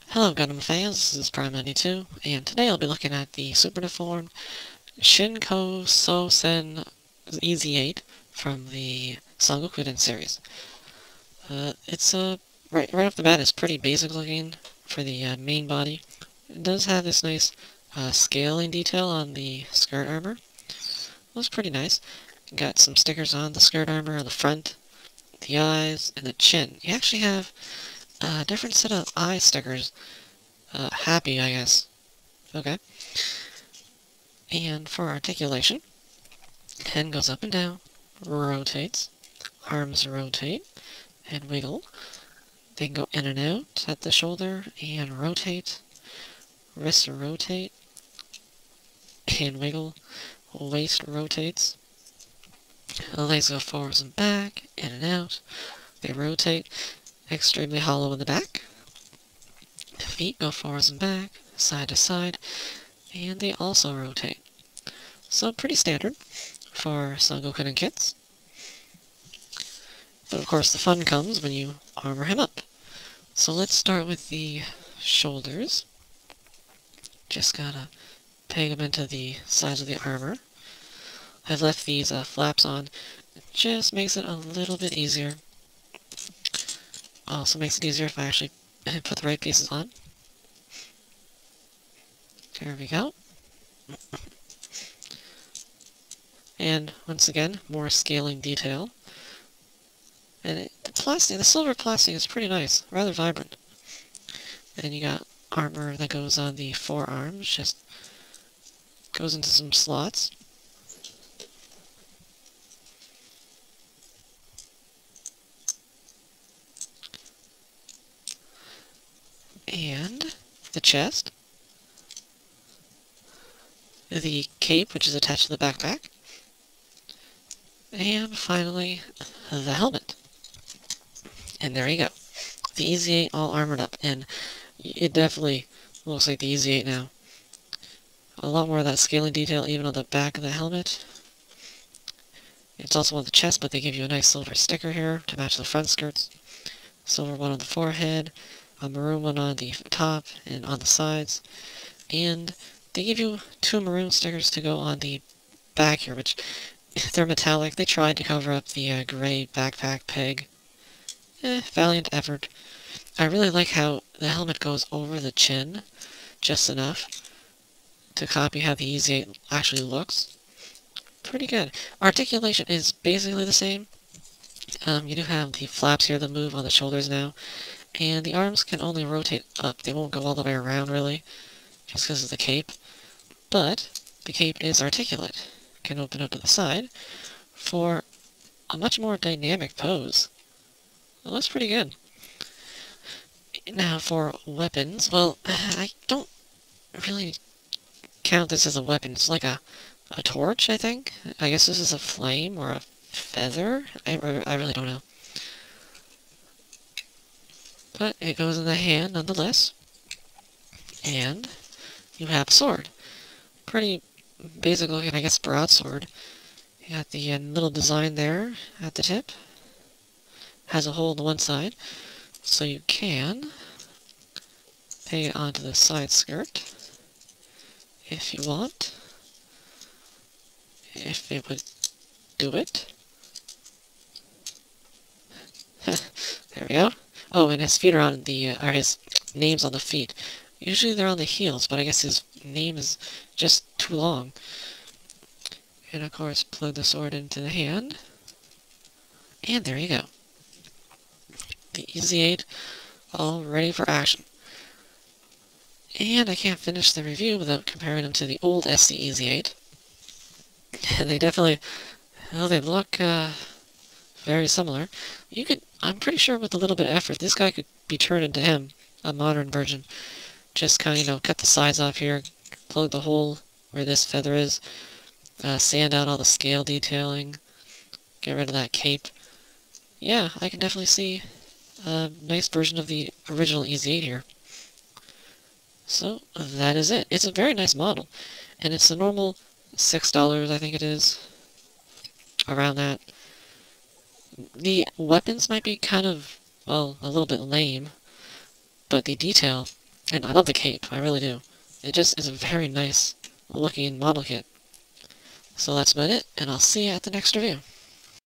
Hello Gundam fans, this is Prime92, and today I'll be looking at the super deformed Shin Sen Ez8 from the Sangokuden series. It's right off the bat, it's pretty basic looking for the main body. It does have this nice scaling detail on the skirt armor. Looks pretty nice. Got some stickers on the skirt armor on the front, the eyes, and the chin. You actually have a different set of eye stickers. Happy, I guess. Okay. And for articulation, head goes up and down, rotates, arms rotate, and wiggle. They can go in and out at the shoulder, and rotate, wrists rotate, and wiggle, waist rotates. The legs go forwards and back, in and out. They rotate, extremely hollow in the back. Feet go forwards and back, side to side, and they also rotate. So pretty standard for Sangokuden kits. But of course the fun comes when you armor him up. So let's start with the shoulders. Just gotta peg them into the sides of the armor. I've left these flaps on. It just makes it a little bit easier. Also makes it easier if I actually put the right pieces on. There we go. And once again, more scaling detail. And the silver plastic is pretty nice, rather vibrant. And you got armor that goes on the forearms, just goes into some slots. And the chest. The cape, which is attached to the backpack. And finally, the helmet. And there you go. The Ez8 all armored up, and it definitely looks like the Ez8 now. A lot more of that scaling detail even on the back of the helmet. It's also on the chest, but they give you a nice silver sticker here to match the front skirts. Silver one on the forehead, a maroon one on the top and on the sides. And they give you 2 maroon stickers to go on the back here, which they're metallic. They tried to cover up the gray backpack peg. Valiant effort. I really like how the helmet goes over the chin just enough to copy how the Ez8 actually looks. Pretty good. Articulation is basically the same. You do have the flaps here that move on the shoulders now, and the arms can only rotate up. They won't go all the way around, really, just because of the cape. But the cape is articulate. Can open up to the side for a much more dynamic pose. It looks pretty good. Now for weapons, well, I don't really count this as a weapon. It's like a torch, I think. I guess this is a flame or a feather. I really don't know. But it goes in the hand nonetheless. And you have a sword. Pretty basic looking, I guess, broadsword. You got the little design there at the tip. Has a hole on the one side, so you can peg it onto the side skirt if you want. If it would do it. There we go. Oh, and his feet are on the, or his name's on the feet. Usually they're on the heels, but I guess his name is just too long. And of course, plug the sword into the hand. And there you go. The Ez8 all ready for action. And I can't finish the review without comparing them to the old SC Ez8. And they definitely, well, they look very similar. You could, I'm pretty sure with a little bit of effort, this guy could be turned into him, a modern version. Just kind of, cut the sides off here, plug the hole where this feather is, sand out all the scale detailing, get rid of that cape. Yeah, I can definitely see a nice version of the original Ez8 here. So, that is it. It's a very nice model, and it's a normal $6, I think it is, around that. The weapons might be kind of, well, a little bit lame, but the detail And I love the cape, I really do. It just is a very nice looking model kit. So that's about it, and I'll see you at the next review.